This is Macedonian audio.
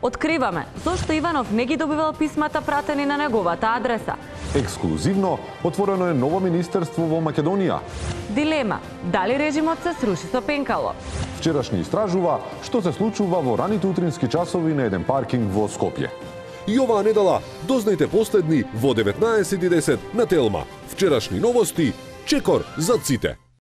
Откриваме зошто Иванов не ги добивал писмата пратени на неговата адреса. Ексклузивно отворено е ново министерство во Македонија. Дилема: дали режимот се сруши со пенкало? Вчерашни истражува што се случува во раните утрински часови на еден паркинг во Скопје. И оваа недела дознајте последни во 19:10 на Телма. Вчерашни новости, чекор за ците.